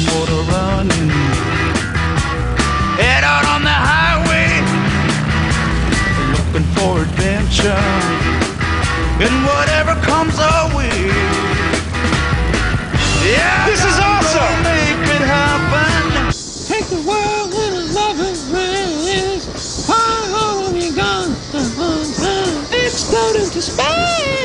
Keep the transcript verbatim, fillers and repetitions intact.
for the running. Head out on the highway, looking for adventure, and whatever comes our way. Yeah, this is awesome. Make it happen. Take the world with a loving race. Far home you gone. Explode into space.